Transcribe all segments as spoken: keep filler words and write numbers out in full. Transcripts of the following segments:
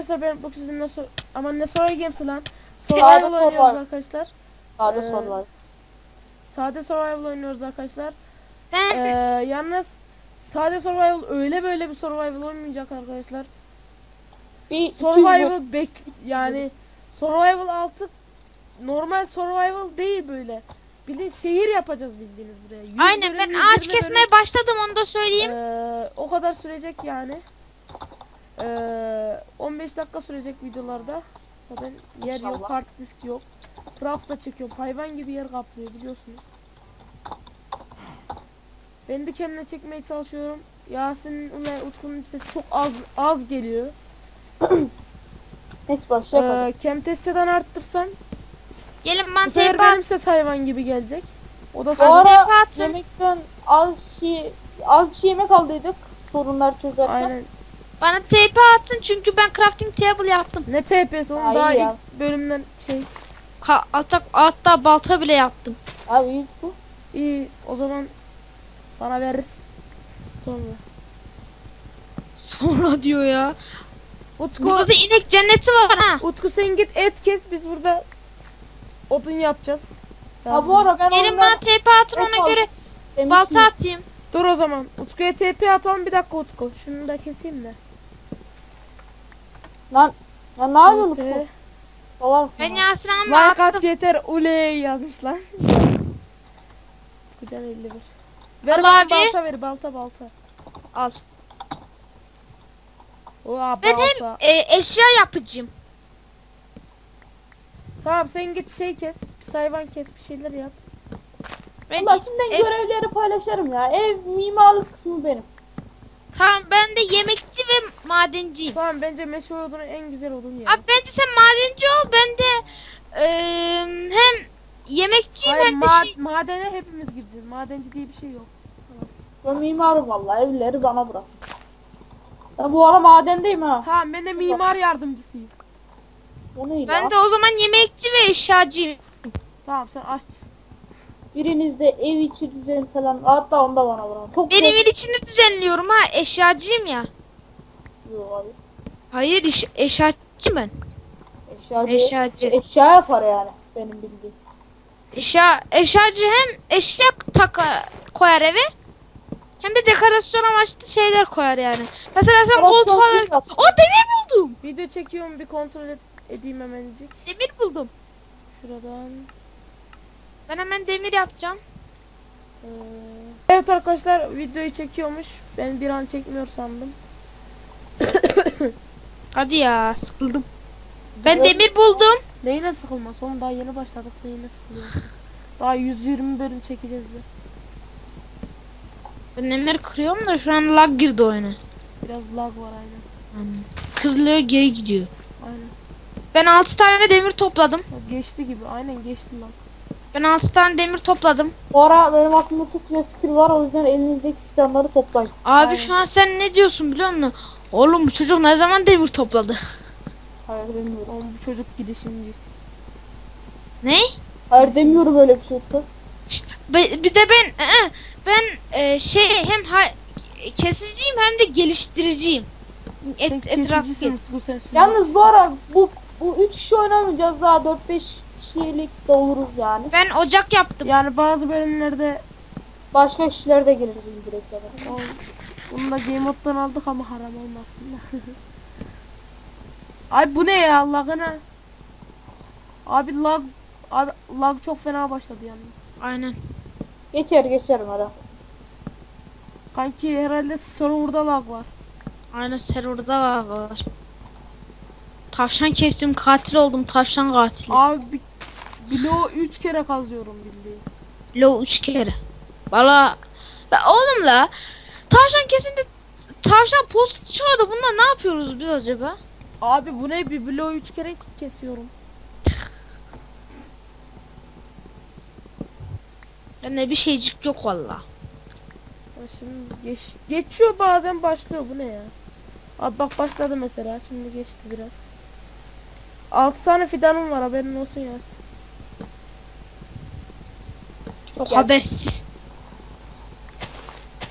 arkadaşlar ben bu sizinle so ama ne Survival Games'i lan? Survival oynuyoruz Survival. arkadaşlar. Sade Ee, Survival. Sade Survival oynuyoruz arkadaşlar. Ben Ee, yalnız sade Survival öyle böyle bir Survival olmayacak arkadaşlar. Bir Survival bek yani Survival altı normal Survival değil böyle. Bildiğin şehir yapacağız bildiğiniz buraya. Yüz aynen bölüm, ben yüz ağaç yirmi bölüm. kesmeye başladım, onu da söyleyeyim. Ee, o kadar sürecek yani. Ee, on beş dakika sürecek videolarda. Zaten yer yok, İnşallah. hard disk yok. Craft da çekiyorum. Hayvan gibi yer kaplıyor biliyorsunuz. Ben de kendine çekmeye çalışıyorum. Yasin'in ve Utku'nun sesi çok az az geliyor. Neyse başlayalım. Ee, Camtasia'dan arttırsam Gelin bu ben sefer teype benim at. ses hayvan gibi gelecek. O da Bu sonra ara Teype atın. yemekten az şey az şey yemek aldıydık. Sorunlar çözerken. aynen. Bana teype atın çünkü ben crafting table yaptım. Ne T P'si Ha, onun iyi daha ya. ilk bölümden şey. Ka altta, hatta balta bile yaptım. Abi iyi bu. İyi o zaman bana veririz. Sonra. Sonra diyor ya. Utku, Burada da inek cenneti var ha. Utku sen git et kes, biz burada odun yapacağız. Ha bu ara ben Gelin ondan bana teype atın, et ona aldım. göre demiştim. balta atayım. Dur o zaman. Utku'ya T P atalım bir dakika Utku. Şunu da keseyim de. Lan lan ne yapıyorsun T P. Utku? Falan. Ben Yasin abi Like at attım. yeter uley yazmışlar. Utkucan elli bir. Ver Al bana abi. balta ver, balta balta. Al. Oha Ben balta. hem e, eşya yapıcıyım. Tamam sen git şey kes. Bir hayvan kes, bir şeyler yap. Ben, Valla şimdiden ev- görevleri paylaşırım ya. Ev mimarlık kısmı benim. Tamam, ben de yemekçi ve madenciyim. Tamam bence meşe odunu en güzel odun ya. Abi bence sen madenci ol, ben de e, hem yemekçiyim Hayır hem de ma şey... madene hepimiz gireceğiz. Madenci diye bir şey yok. Ben mimarım valla. Evleri bana bırak. Ben bu ara madendeyim ha. Tamam ben de mimar yardımcısıyım. O ne Ben ya? de o zaman yemekçi ve eşyacıyım. Tamam sen aşçısın. Biriniz de ev içi düzen falan. Hatta onu da bana bırak. Çok Ben evin içini düzenliyorum ha, eşyacıyım ya. Yok abi. Hayır, iş, eşyacı ben. Eşyacı, Eşyacı. eşya yapar yani benim bildiğim. Eşya, eşyacı hem eşya taka, koyar eve hem de dekorasyon amaçlı şeyler koyar yani. Mesela sen Dekorasyon koltuk alır. yap. O demir buldum. Video çekiyorum bir kontrol et edeyim hemencik. Demir buldum. Şuradan. Ben hemen demir yapacağım. Ee, Evet arkadaşlar videoyu çekiyormuş. Ben bir an çekmiyor sandım. Hadi ya, sıkıldım. Ben Evet. demir buldum. Neyine sıkılmaz? Oğlum daha yeni başladık. Neyine sıkılıyor? Daha yüz yirmi bölüm çekeceğiz de. Ben demir kırıyorum da şu an lag girdi oyuna. Biraz lag var aynen. Yani kırılıyor, geri gidiyor. Aynen. Ben altı tane demir topladım. O geçti gibi. Aynen geçti lag. Ben altı tane demir topladım. Bu ara benim aklımda çok güzel fikir var. O yüzden elinizdeki fidanları toplayın. Abi Aynen. şu an sen ne diyorsun biliyor musun? Oğlum bu çocuk ne zaman demir topladı? Hayır demiyorum. Oğlum bu çocuk girişimci. Ne? Hayır demiyorum öyle bir şey. Utku. Be- Bir de ben ı-ı, ben e, şey hem ha- kesiciyim hem de geliştiriciyim. Sen Et, etraf kesicisin Utku sen sürekli. Yalnız bu ara bu bu üç kişi oynamayacağız, daha dört beş kişilik de oluruz yani. ben ocak yaptım. Yani bazı bölümlerde Başka kişiler de gelir bizim direklere. o, bunu da Game Mode'dan aldık ama haram olmasın. Ay bu ne ya Allah'ına? Abi lag abi lag çok fena başladı yalnız. Aynen. Geçer geçerim hadi. Kanki herhalde serverda lag var. Aynen, serverda var, var. Tavşan kestim, katil oldum, tavşan katili. Abi bir bloğu üç kere kazıyorum bildiğin. Low üç kere. Valla la oğlum la. Tavşan kesince tavşan post çıkıyordu. Bunlar ne yapıyoruz biz acaba? Abi bu ne, bir bloğu üç kere kesiyorum. Ne bir şeycik yok valla. Ya şimdi geç, geçiyor bazen başlıyor, bu ne ya? Abi bak başladı mesela, şimdi geçti biraz. altı tane fidanım var, haberin olsun yaz. Çok Gel. habersiz.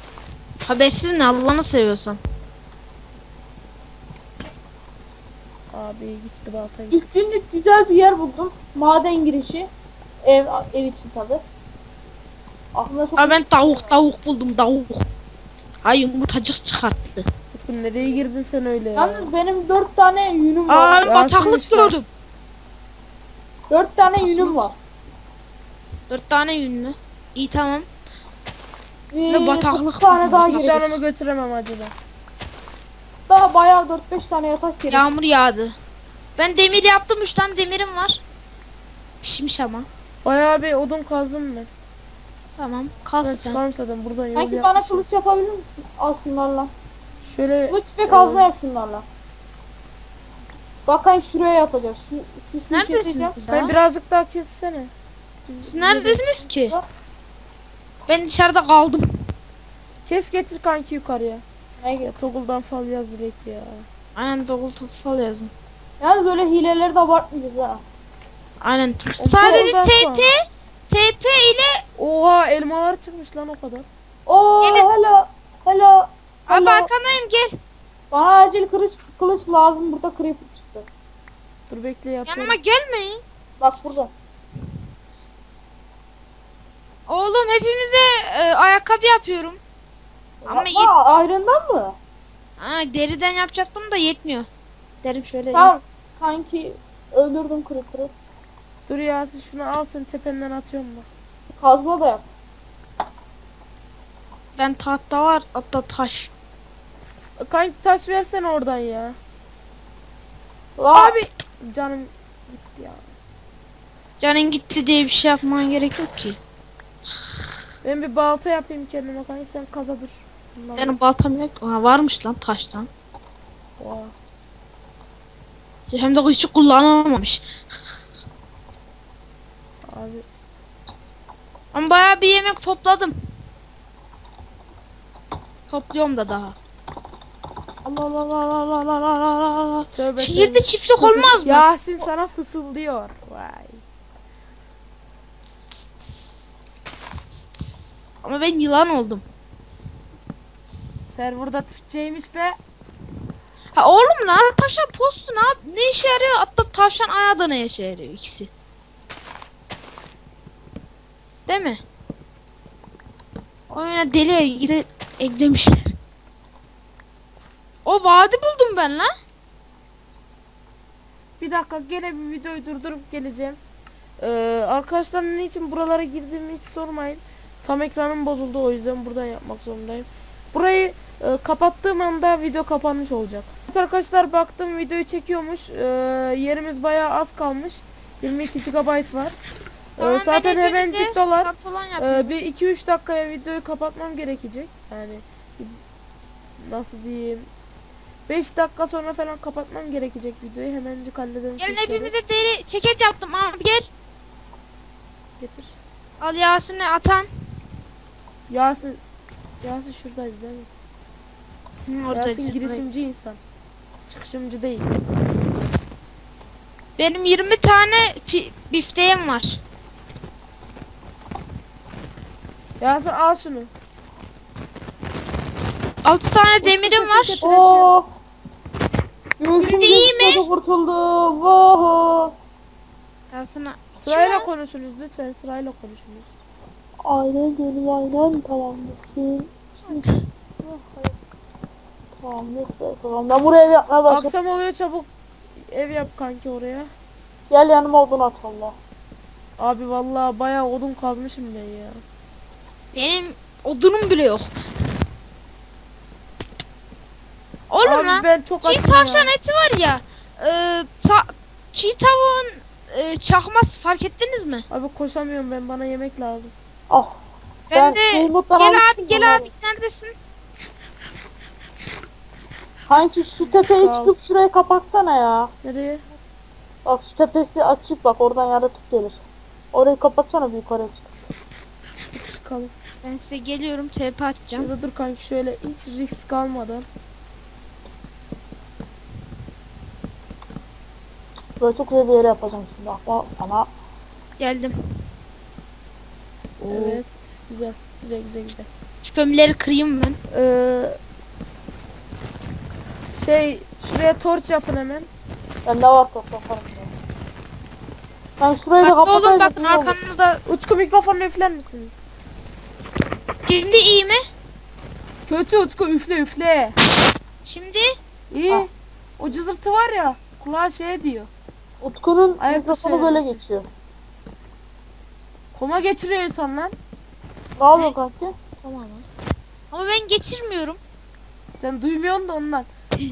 Habersiz ne, Allah'ını seviyorsan. Abi gitti balta gitti. İlk günlük güzel bir yer buldum. Maden girişi. Ev ev için tabi. Aslında çok Abi ben tavuk tavuk buldum tavuk. Ay yumurtacık çıkarttı. Utku nereye girdin sen öyle ya? Yalnız benim dört tane yünüm Aa var. ben bataklık işte. gördüm. Dört tane yünüm var. Dört tane yün mü? İyi tamam. Ve Ne bataklık dokuz tane daha Hiç gerekiyor. canımı götüremem acaba. Daha bayağı dört beş tane yatak gerekiyor. Yağmur yağdı. Ben demir yaptım, üç tane demirim var. Pişmiş ama. Bayağı bir odun kazdım ben. Tamam Ben kas sen. çıkarım zaten buradan yol Sanki bana yapmışım. kılıç yapabilir misin? Al şunlarla. Şöyle Kılıç ve kazma yap şunlarla. Bakayım şuraya yapacağız. Şu, şu, şu Neredesiniz keseceğim. siz sen daha? birazcık daha kessene. Biz- Siz neredesiniz ki? Ben dışarıda kaldım. Kes getir kanki yukarıya. Ne Ya gerek? Toggle'dan fal yaz direkt ya. Aynen double topal yazın. Yani böyle hileleri de abartmayacağız ha. Aynen. O Sadece double T falan. P T P ile Oha elmalar çıkmış lan o kadar. Oo Gelin. hello. Hello. abi Hello. arkandayım gel. Bana acil kılıç kılıç lazım. Burada creeper çıktı. Dur bekle yapıyorum. Yanıma gelmeyin. Bak burada. Oğlum hepimize e, ayakkabı yapıyorum. Ama yet Yapma ayrından mı? Aa, deriden yapacaktım da yetmiyor. Derim şöyle. Tamam. Kanki öldürdüm creeper'ı. Dur Yasin şunu al sen tependen atıyorum bak. Kazma da yap. Ben tahta var hatta taş. Kanki taş versene oradan ya. La, Abi canım gitti ya. Canın gitti diye bir şey yapman gerek yok ki. Ben bir balta yapayım kendime kanki sen kaza dur. Bundan Benim baltam yok. Ha, varmış lan taştan. Oha. Hem de hiç kullanılmamış. Abi Ama bayağı bir yemek topladım. Topluyorum da daha. Allah Allah Allah Allah Allah Allah Allah. tövbe Şehirde tövbe. çiftlik olmaz mı? Yasin sana fısıldıyor. Vay. Ama ben yılan oldum. Serverda Türkçeymiş be. Ha oğlum lan tavşan postu ne, yap- ne işe yarıyor? Hatta tavşan ayağı da ne işe yarıyor ikisi. Değil mi? Oyuna deli gide eklemişler. O vadi buldum ben lan. Bir dakika gene bir videoyu durdurup geleceğim. Ee, arkadaşlar niçin buralara girdiğimi hiç sormayın. Tam ekranım bozuldu o yüzden buradan yapmak zorundayım. Burayı e, kapattığım anda video kapanmış olacak. Evet arkadaşlar baktım videoyu çekiyormuş. Ee, yerimiz bayağı az kalmış. yirmi iki gigabayt var. Ee, Tamam, ben zaten hepinize hemencik dolar. pantolon yapayım. Ee, bir iki üç dakikaya videoyu kapatmam gerekecek. Yani nasıl diyeyim? beş dakika sonra falan kapatmam gerekecek videoyu. Hemencik halledelim. Gelin şu işleri. hepimize deri ceket yaptım abi gel. Getir. Al Yasin'e atan. Yasin Yasin şuradaydı değil mi? Hı, orada Yasin bizim- girişimci insan. Çıkışımcı değil. Benim yirmi tane pi- bifteğim var. Yasin al şunu. altı tane demirim sesi var. getir. Oo. Göğsüm Şimdi iyi mi? gözükmedi, kurtuldum. Voho. Yasin'e Sırayla Şu- konuşunuz lütfen sırayla konuşunuz. Aynen benim aynen tamamdır. Şimdi... Tamam neyse tamam. Ben buraya ev yapmaya başladım. Akşam oluyor çabuk ev yap kanki oraya. Gel yanıma odun at valla. Abi vallahi bayağı odun kazmışım ben ya. benim odunum bile yok. Oğlum Abi lan. ben çok Çiğ açım tavşan ya. eti var ya. E, ta- çiğ tavuğun e, çakması fark ettiniz mi? Abi koşamıyorum ben bana yemek lazım. Ah. Ben, Ben de Umut'tan gel almıştım abi gel bunları. abi neredesin? Kanki şu tepeyi Sağ ol. çıkıp şurayı kapatsana ya. Nereye? Bak şu tepesi açık bak oradan yaratık gelir. Orayı kapatsana bir yukarı çık. Çıkalım. Ben size geliyorum T P atacağım. Ya da dur kanki şöyle hiç risk almadan. Böyle çok güzel bir yere yapacağım şimdi bak bak sana. Geldim. Evet. Güzel. Güzel güzel güzel. Şu kömürleri kırayım ben. Ee, şey şuraya torç yapın hemen. Bende var çok yaparım ya. Ben şurayı da Bak oğlum kapatayım. bakın arkanızda. Utku mikrofonu üfler misin? Şimdi iyi mi? Kötü Utku, üfle üfle. Şimdi İyi. Ah. O cızırtı var ya, kulağa şey diyor. Utku'nun Ayakta mikrofonu böyle söylemesin. geçiyor. Koma geçiriyor insan lan. Ne yapıyorsun kanki? tamam lan. Ama ben geçirmiyorum. Sen duymuyorsun da ondan.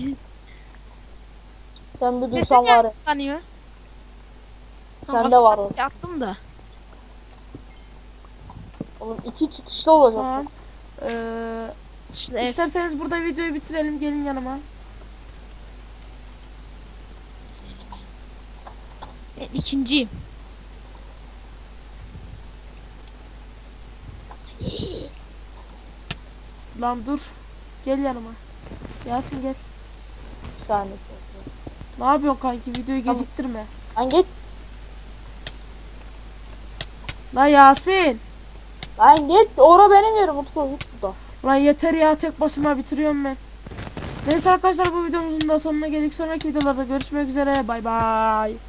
Sen bir Sesim duysan var ya. yankılanıyor. Sende var o. Yaptım da. Oğlum iki çıkışlı olacak. Tamam. Ee, İşte ev. isterseniz burada videoyu bitirelim, gelin yanıma. Ben ikinciyim. Lan dur. Gel yanıma. Yasin gel. Bir saniye. Ne yapıyorsun kanki, videoyu Tamam. geciktirme. Lan git. Lan Yasin. Lan git. Ora benim yerim Utku. Git burada. Lan yeter ya, tek başıma bitiriyorum ben. Neyse arkadaşlar, bu videomuzun da sonuna geldik. Sonraki videolarda görüşmek üzere. Bay bay.